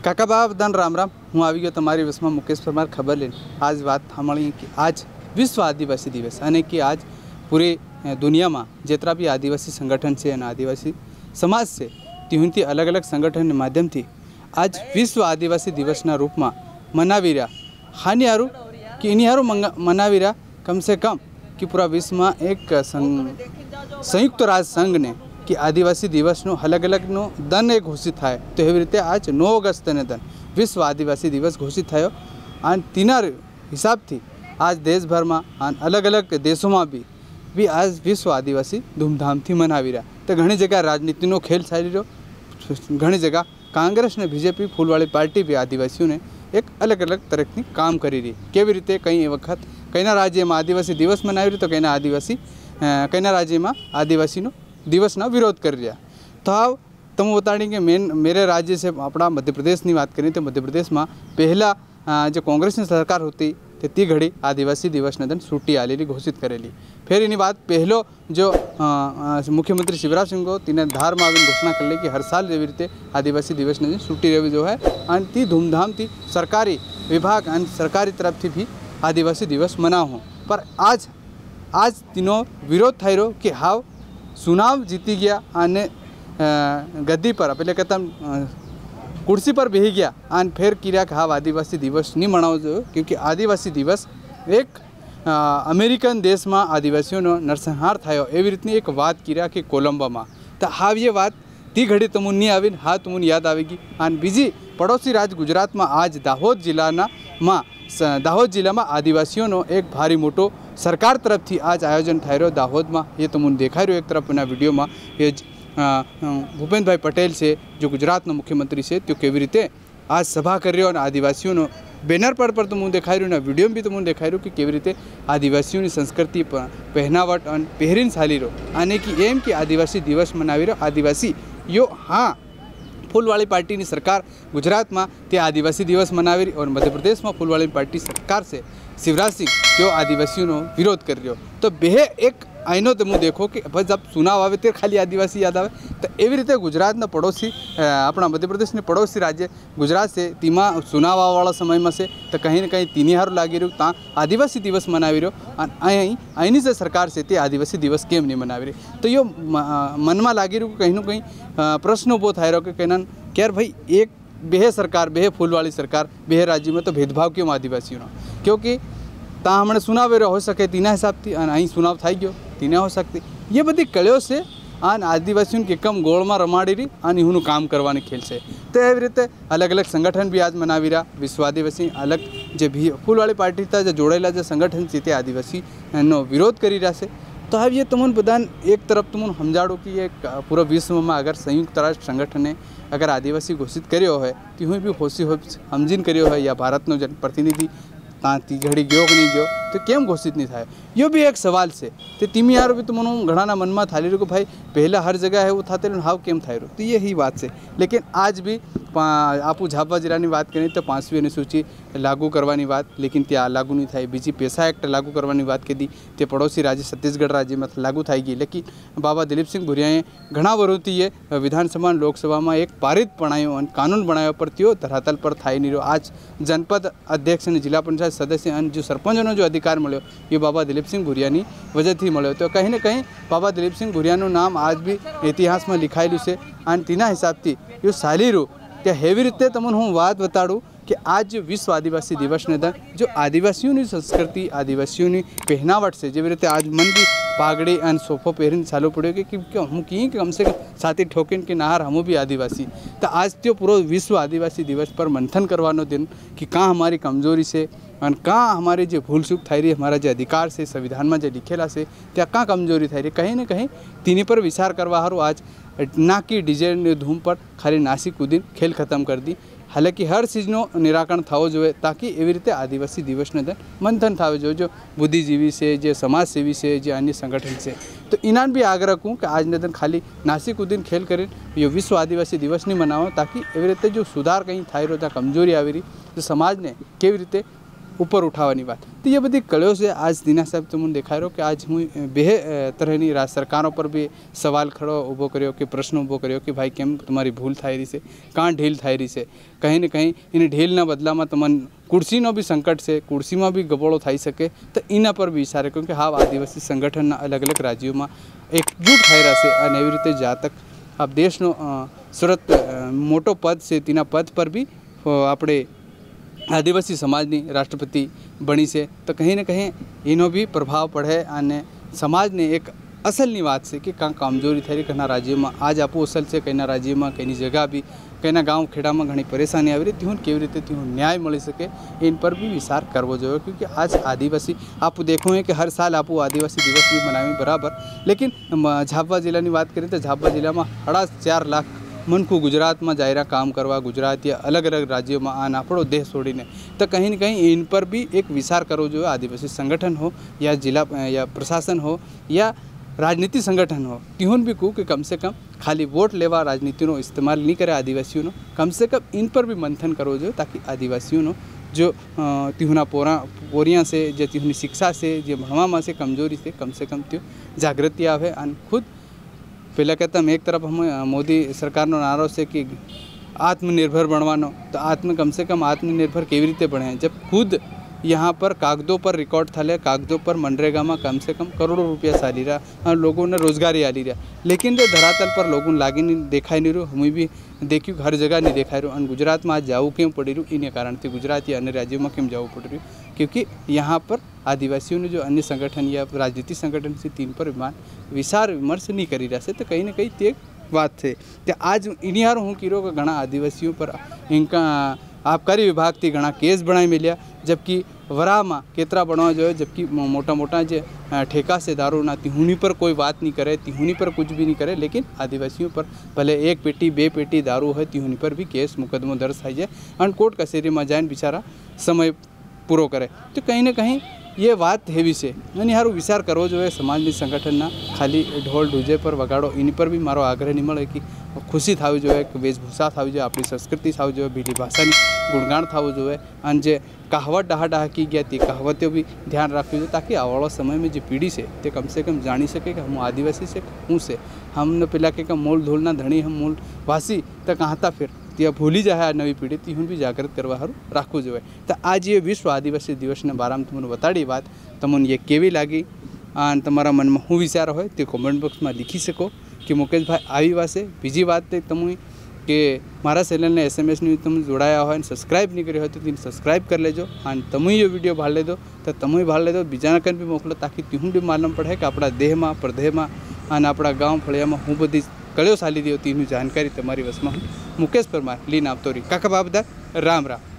કાકા બાપ બધાને રામ રામ। હું આવી ગયો તમારી વસમાં મુકેશ પરમાર ખબર લઈને। आज વાત સાંભળી कि आज विश्व आदिवासी दिवस અને कि आज पूरे दुनिया में जितना भी आदिवासी संगठन से आदिवासी समाज से तीन अलग अलग संगठन के माध्यम थी आज विश्व आदिवासी दिवस रूप में मनावी रहा। हानि हारू कि इन्हीं हारू मनावी रहा कम से कम कि पूरा विश्व में एक संयुक्त राष्ट्र संघ ने कि आदिवासी दिवस अलग अलग दन एक घोषित थाय तो एवं रीते आज 9 ऑगस्ट ने दन विश्व आदिवासी दिवस घोषित थयो। तीना हिसाब थी आज देशभर में अलग अलग देशों में भी आज विश्व आदिवासी धूमधाम थी मनावी रहा। तो घनी जगह राजनीति नो खेल चाली रह्यो, घनी जगह कांग्रेस ने बीजेपी फूलवाड़ी पार्टी भी आदिवासियों ने एक अलग अलग तरह की काम करी रही। केवी रीते कई वक्त कईना राज्य में आदिवासी दिवस मनावी रही तो कईना राज्य में आदिवासी दिवस विरोध कर रहा। तो हाँ तम बताड़ी कि मेरे राज्य से अपना मध्य प्रदेश की बात करें तो मध्य प्रदेश में पहला जो कांग्रेस की सरकार होती तो ती घड़ी आदिवासी दिवस ने दिन छुट्टी आलेली घोषित करेली। फिर इन्हीं बात पहलो जो मुख्यमंत्री शिवराज सिंह को तीन धार में आवीने घोषणा कर ली कि हर साल जेवी रीते आदिवासी दिवस ने दिन छुट्टी रही जो है और ती धूमधाम थी सरकारी विभाग और सरकारी तरफ थी भी आदिवासी दिवस मनाओ। पर आज तीनों विरोध थई रह्यो कि हाव चुनाव जीती गया आने गद्दी पर पहले कहता कुर्सी पर बेही गया और फिर किया कि हाँ आदिवासी दिवस नहीं मनाओ जो क्योंकि आदिवासी दिवस एक अमेरिकन देश में आदिवासियों नरसंहार थयो एवी रीतनी एक बात किया कि कोलंबो में। तो हाँ ये बात ती घड़ी तमुन नहीं आवी हाँ तमुन याद आवेगी। और बीजी पड़ोसी राज्य गुजरात में आज दाहोद जिला में आदिवासियों एक भारी मोटो सरकार तरफ थी आज आयोजन थाई रह्यो दाहोद में। ये तमुन देखाई रह्यो एक तरफ वीडियो में ये भूपेन्द्र भाई पटेल से जो गुजरात मुख्यमंत्री से तो केवी रीते आज सभा कर रह्यो। आदिवासियों बेनर पर तुम देखाई रह्यो वीडियो में भी तुम देखाई रह्यो कि केवी रीते आदिवासियों की संस्कृति पहनावट और पहरीन चाली रह्यो आने की एम कि आदिवासी दिवस मनावी रह्यो। आदिवासी यो हाँ फूलवाड़ी पार्टी की सरकार गुजरात में ते आदिवासी दिवस मनावी रही और मध्य प्रदेश में फूलवाड़ी पार्टी सरकार से शिवराज सिंह जो आदिवासियों विरोध कर रह्यो। तो बेहे एक आईनो तुम देखो कि बस जब चुनाव आवे तो खाली आदिवासी याद आवे। तो एवी रीते गुजरात पड़ोसी अपना मध्य प्रदेश ने पड़ोसी राज्य गुजरात से तीमा चुनाव आवावाळा समय में से तो कहीं न कहीं तीनी हारू लागी रह्यो ता आदिवासी दिवस मनावी रह्यो और अहींनी से सरकार से ते आदिवासी दिवस केम नहीं मनावी रही। तो यो मन में लागी रह्यो कहीं न कहीं प्रश्न ऊभो थाई रह्यो कि कहना कि यार भाई एक बेहे सरकार बेहे फूलवाड़ी सरकार बेहे राज्य में तो भेदभाव क्यों आदिवासियों क्योंकि ता हमने चुनाव हो सके तीना हिसाब थी अहीं चुनाव थी गयो तीना हो सकती ये बधी कड़ियों से आन आदिवासियों के कम गोल में रमाड़ी रही और यूँ काम करवाने खेल से। तो एवं रीते अलग अलग संगठन भी आज मनावी रहा। विश्व आदिवासी अलग जो भी फूलवाड़ी पार्टी था जो जोड़ेला जो संगठन से आदिवासी नो विरोध करी रहा से। तो अब ये तुमन बदान एक तरफ तुमन समझाड़ो कि ये पूरा विश्व में अगर संयुक्त राष्ट्र संगठन ने अगर आदिवासी घोषित करो है तो यूँ भी होशी हो समझीन करो है या भारत नो जनप्रतिनिधि ती घड़ी गयो कि नहीं गयो तो केम घोषित नहीं था यो भी एक सवाल से। तो तीमी यार भी तुम घना मन में थाली रहो भाई पहला हर जगह है वो थाते हाव केम थाई रो। तो यही बात से लेकिन आज भी आपू झापा जिला की बात करें तो 5वीं अनुसूची लागू करवानी बात लेकिन त्या लागू नहीं थी। बीजी पेशा एक्ट लागू करवानी बात की ते पड़ोसी राज्य छत्तीसगढ़ राज्य में लागू थी गई। लेकिन बाबा दिलीप सिंह भुरियाए घना वर्षों ये विधानसभा लोकसभा में एक पारित बनायो और कानून बनाया पर त्यो धरातल पर थाई नहीं रहो। आज जनपद अध्यक्ष ने जिला पंचायत सदस्य और जो सरपंचों जो अधिकार मिलो ये बाबा दिलीप सिंह भुरियानी वजह थी मिलो। तो कहीं न कहीं बाबा दिलीप सिंह भुरियानु नाम आज भी इतिहास में लिखायेलू से और तीना हिसाब थी यो सालीरू त्या हेवी रीते तमन हूँ बात बताड़ू कि आज जो विश्व आदिवासी दिवस ने दन जो आदिवासियों की संस्कृति आदिवासियों की पहनावट से जेवी रीते आज मन भी पागड़ी और सोफो पहरीने चालू पड़े कि हम कि कम से कम साथी ठोकीन के नहार हमू भी आदिवासी। तो आज तो पूरा विश्व आदिवासी दिवस पर मंथन करवानो दिन कि कहाँ हमारी कमजोरी से और कहाँ हमारे जो भूल चूक थाई रही हमारा जो अधिकार से संविधान में जो लिखेला से त्या कहाँ कमजोरी थाई रही कहीं न कहीं तीनी पर विचार करवा हारू आज ना कि डीजे धूम पर खाली नासी कूदीन खेल खत्म कर दी। हालांकि हर चीज़नो निराकरण थवो जोईए ताकि एवी रीते आदिवासी दिवस ने मंथन थवो जोईए जो बुद्धिजीवी से जो समाजसेवी से जो अन्य संगठन से। तो इनान भी आग्रह करूँ कि आज ने दिन खाली नासी कूदीन खेल करें ये विश्व आदिवासी दिवस नहीं मनाओ ताकि एवी रीते जो सुधार कहीं थाई रो कमजोरी आवी रही तो समाज ने केवी रीते ઉપર ઉઠાવવાની વાત તો એ બધી કળ્યો છે આજ દીના સાહેબ તમને દેખાઈ રહ્યો કે આજ હું બે તરહની સરકારો પર બી સવાલ ખડો ઊભો કર્યો કે પ્રશ્ન ઊભો કર્યો કે ભાઈ કેમ તમારી ભૂલ થઈ રહી છે કાં ઢીલ થઈ રહી છે કંઈ ને કંઈ એની ઢીલના બદલામાં તમને कुर्सीनो भी संकट से कुर्सी में भी गबड़ो थी सके तो इना पर भी विचारे क्योंकि हाँ आदिवासी संगठन अलग अलग राज्यों में एकजूट थी रहे और एवं रीते जहाँ तक आप देश सूरत मोटो पद से तीना पद पर भी आपणे आदिवासी समाजनी राष्ट्रपति बनी से तो कहीं ना कहीं इनो भी प्रभाव पड़े और समाज ने एक असलनी बात से कि कहाँ कमजोरी थी रही कहीं राज्यों में आज आपू असल से कहीं राज्य में कहीं जगह भी कहीं गाँव खेड़ा में घनी परेशानी आ रही तीन केवी रीते तीन न्याय मिली सके इन पर भी विचार करवो जो क्योंकि आज आदिवासी आप देखो है कि हर साल आप आदिवासी दिवस भी मनावी बराबर लेकिन झाबुआ जिला की बात करें तो झाबुआ जिला में 4.5 लाख मनखू गुजरात में जायरा काम करवा गुजरात या अलग अलग राज्यों में आना आपणो देश छोड़ीने तो कहीं न कहीं इन पर भी एक विचार करवो जो आदिवासी संगठन हो या जिला या प्रशासन हो या राजनीति संगठन हो तीहों भी कहूँ कि कम से कम खाली वोट लेवा राजनीति नो इस्तेमाल नहीं करे आदिवासियों नो कम से कम इन पर भी मंथन करो जो ताकि आदिवासियों नो जो तीहुना पोरिया से जो तीहुनी शिक्षा से जो भणवा से कमजोरी से कम त्यो जागृति आवे और खुद पहला कहता हम एक तरफ हम मोदी सरकार नो नारो से कि आत्मनिर्भर बनवानो तो कम से कम आत्मनिर्भर केवी रीते बने जब खुद यहाँ पर कागदों पर रिकॉर्ड थाले कागदों पर मनरेगा में कम से कम करोड़ों रुपया साली रहा और लोगों ने रोजगारी आली रहा लेकिन जो धरातल पर लोगों लागी नहीं देखाई नहीं रहा हमें भी देखियो हर जगह नहीं देखाई रहा और गुजरात में आज जाऊँ क्यों पड़ी रही इन कारण से गुजरात या अन्य राज्यों में क्यों जाऊँ पड़ रही क्योंकि यहाँ पर आदिवासियों ने जो अन्य संगठन या राजनीतिक संगठन से तीन पर विचार विमर्श नहीं करी रहा से तो कहीं ना कहीं ते बात है तो आज इन हार हूँ कीरो घना आदिवासियों पर इनका आबकारी विभाग थी घना केस बनाई मिलिया जबकि वरा में केतरा बनवा जो है जबकि मोटा मोटा जो ठेका से दारू ना तिहुनी पर कोई बात नहीं करे तिहुनी पर कुछ भी नहीं करे लेकिन आदिवासियों पर भले 1 पेटी 2 पेटी दारू है तिहुनी पर भी केस मुकदमो दर्ज थी जाए और कोर्ट कचेरी में जाए बिचारा समय पूरो करे तो कहीं ना कहीं ये बात हेवी से यानी हारू विचार करवो जो है समाजनी संगठन खाली ढोल ढूजे पर वगाड़ो इन पर भी मारो आग्रह नहीं मळे कि खुशी थावी जो है वेशभूषा थावी जो अपनी संस्कृति थावी जो है बीली भाषा गुणगान थाव जो है और जो कहावत डहाकी गया थी कहावतों भी ध्यान रखवी जो ताकि आवाड़ा समय में जो पीढ़ी से ते कम से कम जानी सके कि हम आदिवासी से हूँ से हमने पेला के मूल धूलना धणी हम मूल वासी तो कहाँ था फिर ત્યાં ભૂલી જાય આ નવી પેઢી ત્યું બી જાગૃત કરવા સારું રાખવું જોઈએ તો आज ये विश्व आदिवासी दिवसના બારામાં તમને બતાડી વાત તમને ये કેવી લાગી અને તમારા મનમાં શું વિચાર હોય તે કોમેન્ટ બોક્સમાં લખી શકો કે મુકેશભાઈ આવી વાત છે બીજી વાત તમે કે મારા ચેનલને SMS તમે જોડાયા હોય અને સબસ્ક્રાઈબ નહીં કર્યો હોય તો તેને સબસ્ક્રાઈબ કરી લેજો અને તમે એ વિડીયો ભાળ લેજો તો તમે ભાળ લેજો બીજાને કંઈ બી મોકલો તાકી ત્યું બી માલુમ પડે કે આપણા દેહમાં પ્રદેહમાં અને આપણા ગામ ફળિયામાં હું બધી કળ્યો ચાલી રહ્યો તેની જાણકારી તમારી વસમાં મુકેશ પરમાર લીન આપતો રહી કાકા બાબદા રામ રામ।